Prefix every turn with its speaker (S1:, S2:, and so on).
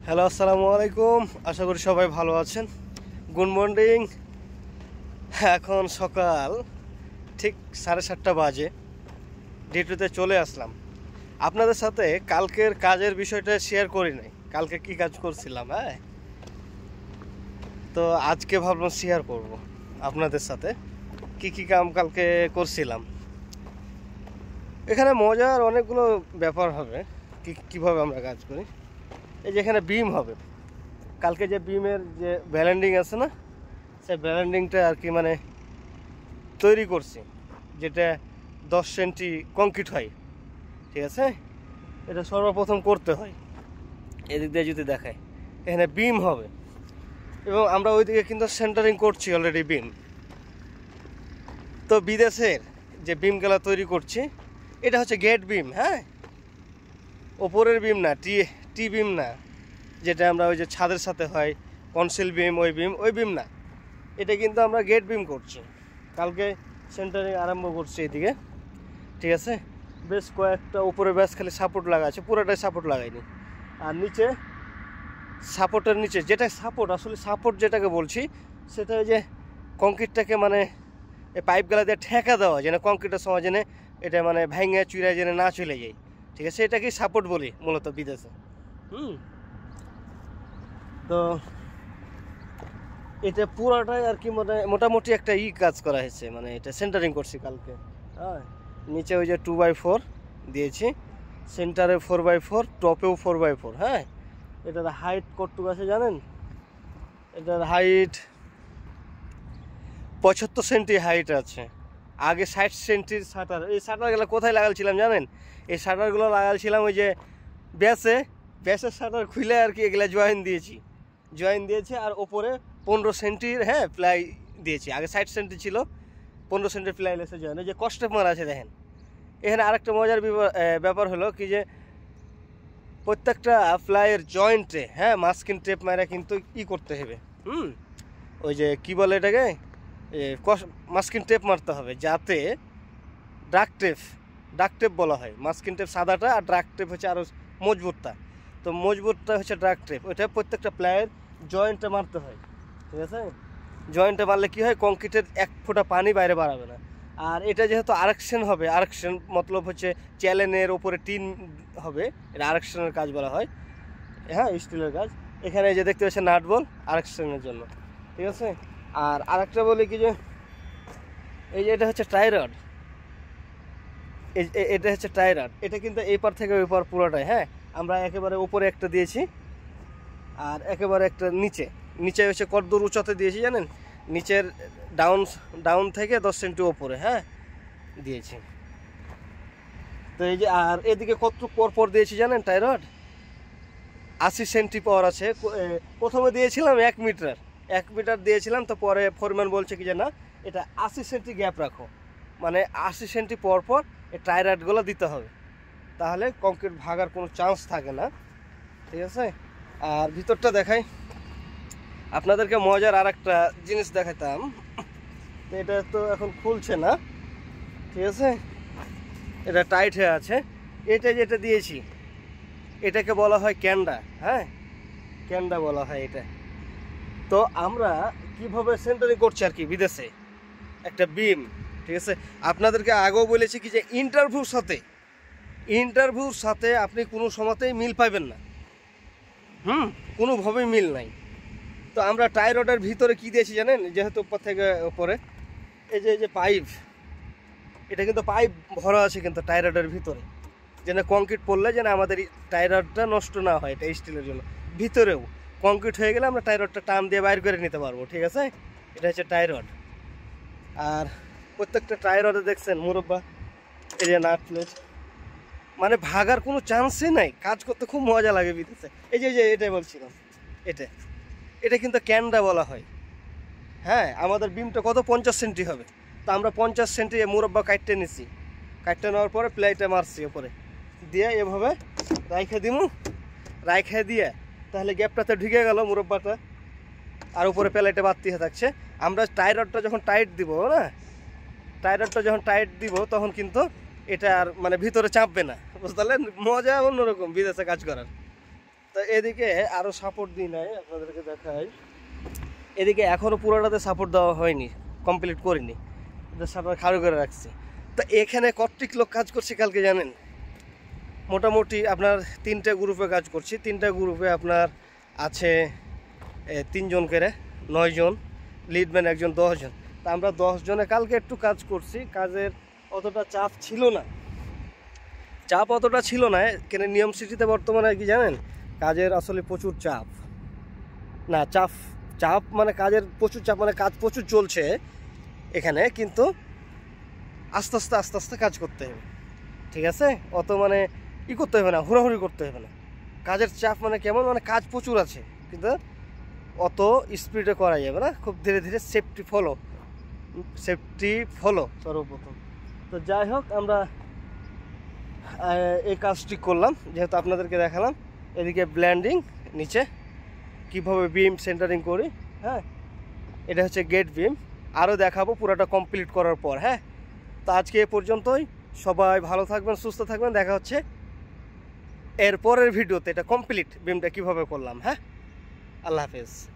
S1: Hello, আসসালামু আলাইকুম। আশা করি সবাই ভালো আছেন। Good morning. এখন সকাল ঠিক 7:30 বাজে। ডিউটিতে চলে আসলাম। আপনাদের সাথে কালকের কাজের বিষয়টা শেয়ার করি নাই, কালকে কি কাজ করছিলাম। তো আজকে ভাবলাম শেয়ার করব আপনাদের সাথে কি কাম কালকে করছিলাম। এখানে মজার অনেকগুলো ব্যাপার হবে কিভাবে আমরা কাজ করি। এই যে এখানে বিম হবে, কালকে যে বিমের যে ব্যালেন্ডিং আছে না, সেই ব্যালেন্ডিংটা আর কি মানে তৈরি করছি, যেটা 10 সেন্টি কংক্রিট হয়। ঠিক আছে, এটা সর্বপ্রথম করতে হয়। এদিক দিয়ে যদি দেখায়, এখানে বিম হবে এবং আমরা ওইদিকে কিন্তু সেন্টারিং করছি অলরেডি বিম। তো বিদেশের যে বিমগুলো তৈরি করছি, এটা হচ্ছে গেট বিম। হ্যাঁ, ওপরের বিম না, টি বিম না, যেটা আমরা ওই যে ছাদের সাথে হয় কনসিল বিম, ওই বিম না। এটা কিন্তু আমরা গেট বিম করছি। কালকে সেন্টারিং আরম্ভ করছি এদিকে। ঠিক আছে, বেশ কয়েকটা উপরে বেশ খালি সাপোর্ট লাগা আছে, পুরোটাই সাপোর্ট লাগাইনি। আর নিচে সাপোর্টের নিচে যেটা সাপোর্ট, আসলে সাপোর্ট যেটাকে বলছি, সেটা ওই যে কংক্রিটটাকে মানে এই পাইপগুলা দিয়ে ঠেকা দেওয়া, যেন কংক্রিটের সময় যেন এটা মানে ভেঙে চুড়ায় যেন না চলে যায়। ঠিক আছে, এটাকেই সাপোর্ট বলি মূলত বিদেশে। তো এটা পুরাটাই আর কি মানে মোটামুটি একটা কাজ করা হয়েছে, মানে এটা সেন্টারিং করছি কালকে। হ্যাঁ, নিচে ওই যে 2x4 দিয়েছি, সেন্টারে 4x4, টপেও 4x4। হ্যাঁ, এটার হাইট কতটুকু আছে জানেন? এটার হাইট 75 সেন্টি হাইট আছে। আগে 60 সেন্টির শাটার। এই শাটারগুলো কোথায় লাগালছিলাম জানেন? এই শাটারগুলো লাগালছিলাম ওই যে ব্যাসের শাটার খুলে আর কি, এগুলা জয়েন দিয়েছি আর ওপরে 15 সেন্টির প্লাই দিয়েছি। আগে 60 সেন্টি ছিল, 15 সেন্টির প্লাই লেসে জয়েন। এই যে কস্টেপ মারা আছে দেখেন। এখানে আরেকটা মজার ব্যাপার হলো কি, যে প্রত্যেকটা প্লাইয়ের জয়েন্টে মাস্কিং টেপ মারা কিন্তু করতে হবে। ওই যে কি বলে এটাকে, মাস্কিং টেপ মারতে হবে, যাতে ডাক টেপ বলা হয়। মাস্কিং টেপ সাদাটা, আর ডাক টেপ হচ্ছে আরও মজবুতটা। তো মজবুতটা হচ্ছে ডাক টেপ, ওইটা প্রত্যেকটা প্লাইয়ের জয়েন্টে মারতে হয়। ঠিক আছে, জয়েন্টে মারলে কী হয়, কংক্রিটের এক ফোঁটা পানি বাইরে বাড়াবে না। আর এটা যেহেতু আরেকশন হবে, আরেকশন মতলব হচ্ছে চ্যালেনের ওপরে টিন হবে, এটা আরেকশনের কাজ বলা হয়। হ্যাঁ, স্টিলের কাজ। এখানে যে দেখতে পাচ্ছেন নাট বল আরেকশনের জন্য। ঠিক আছে, আর আরেকটা বলি কি, যে এই যে এটা হচ্ছে টাই রড। এটা হচ্ছে টাই রড। এটা কিন্তু এই পার থেকে ওই পার পুরোটাই। হ্যাঁ, আমরা একেবারে উপরে একটা দিয়েছি আর একেবারে একটা নিচে হচ্ছে কতদূর উঁচাতে দিয়েছি জানেন? নিচের ডাউন থেকে 10 সেন্টি ওপরে দিয়েছি। তো এই যে, আর এদিকে কতটুকু পর দিয়েছি জানেন? টাই রড 80 সেন্টি পর আছে। প্রথমে দিয়েছিলাম 1 মিটার দিয়েছিলাম, তো পরে ফোরম্যান বলছে কি যে না, এটা 80 সেন্টি গ্যাপ রাখো, মানে 80 সেন্টি পর এই টাই রডগুলো দিতে হবে, তাহলে কংক্রিট ভাগার কোনো চান্স থাকে না। ঠিক আছে, আর ভিতরটা দেখাই আপনাদেরকে। মজার আর একটা জিনিস দেখাতাম, তো এটা তো এখন খুলছে না। ঠিক আছে, এটা টাইট হয়ে আছে। এটা যেটা দিয়েছি, এটাকে বলা হয় ক্যান্ডা। ক্যান্ডা বলা হয় এটা। তো আমরা কিভাবে সেন্টারিং করছি আর কি বিদেশে একটা বিম। ঠিক আছে, আপনাদেরকে আগেও বলেছি কি, যে ইন্টারভিউর সাথে আপনি কোনো সময়তেই মিল পাবেন না। কোনোভাবেই মিল নাই। তো আমরা টাই রডের ভিতরে কি দিয়েছি জানেন? যেহেতু উপর থেকে ওপরে এই যে পাইপ, এটা কিন্তু পাইপ ভরা আছে কিন্তু টাই রডের ভিতরে, যেন কংক্রিট পড়লে যেন আমাদের টাই রডটা নষ্ট না হয়। এটা স্টিলের জন্য। ভিতরেও কংক্রিট হয়ে গেলে আমরা টাই রডটা টান দিয়ে বাইর করে নিতে পারবো। ঠিক আছে, এটা হচ্ছে টাই রড। আর প্রত্যেকটা টাই রডে দেখছেন মুরব্বা এই যে নাট প্লেট, মানে ভাগার কোনো চান্সই নাই। কাজ করতে খুব মজা লাগে বিদেশে। এই যে এটাই বলছিলাম, এটা কিন্তু ক্যান্ডা বলা হয়। হ্যাঁ, আমাদের বিমটা কত 50 সেন্টি হবে, তো আমরা 50 সেন্টি মুরব্বা কাটতে নিচ্ছি। কাটতে নেওয়ার পরে প্লেটে মারছি ওপরে দিয়ে, এভাবে রাইখে দিয়ে তাহলে গ্যাপটাতে ঢুকে গেল মুরব্বাটা, আর উপরে প্লেটে বাড়তি হয়ে থাকছে। আমরা টাই রডটা যখন টাইট দিব, তখন কিন্তু এটা আর মানে ভিতরে চাপবে না। বুঝতে পারলেন? মজা অন্যরকম বিদেশে কাজ করার। তো এদিকে আরও সাপোর্ট দিই নাই, আপনাদেরকে দেখাই। এদিকে এখনও পুরোটাতে সাপোর্ট দেওয়া হয়নি, কমপ্লিট করিনি, সাপোর্ট খাড়ো করে রাখছি। তো এখানে কতটি লোক কাজ করছে কালকে জানেন? মোটামুটি আপনার 3টে গ্রুপে কাজ করছি। 3টে গ্রুপে আপনার আছে 3 জন করে, 9 জন, লিডম্যান একজন, 10 জন। তা আমরা 10 জনে কালকে একটু কাজ করছি। কাজের অতটা চাপ ছিল না, কেন নিয়ম সিটিতে বর্তমানে কি জানেন, কাজের আসলে প্রচুর চাপ, না চাপ মানে কাজের প্রচুর চাপ, মানে কাজ প্রচুর চলছে এখানে, কিন্তু আস্তে আস্তে কাজ করতে হবে, ঠিক আছে? অত মানে করতে হবে না, হুড়াহুড়ি করতে হবে না। কাজের চাপ মানে কেমন, মানে কাজ প্রচুর আছে কিন্তু অত স্পিডে করা যাবে না, খুব ধীরে ধীরে সেফটি ফলো সর্বপ্রথম। তো যাই হোক, আমরা এই কাজটি করলাম, যেহেতু আপনাদেরকে দেখালাম। এদিকে ব্ল্যান্ডিং, নিচে কিভাবে বিম সেন্টারিং করি, হ্যাঁ, এটা হচ্ছে গেট বিম। আরও দেখাবো পুরোটা কমপ্লিট করার পর, হ্যাঁ। তো আজকে এ পর্যন্তই, সবাই ভালো থাকবেন, সুস্থ থাকবেন। দেখা হচ্ছে এর পরের ভিডিওতে, এটা কমপ্লিট বিমটা কিভাবে করলাম, হ্যাঁ। আল্লাহ হাফেজ।